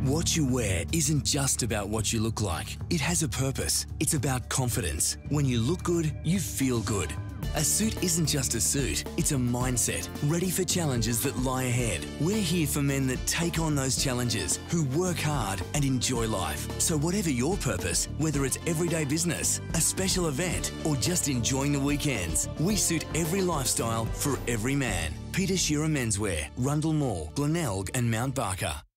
What you wear isn't just about what you look like. It has a purpose. It's about confidence. When you look good, you feel good. A suit isn't just a suit, it's a mindset, ready for challenges that lie ahead. We're here for men that take on those challenges, who work hard and enjoy life. So whatever your purpose, whether it's everyday business, a special event, or just enjoying the weekends, we suit every lifestyle for every man. Shearer Menswear, Rundle Mall, Glenelg and Mount Barker.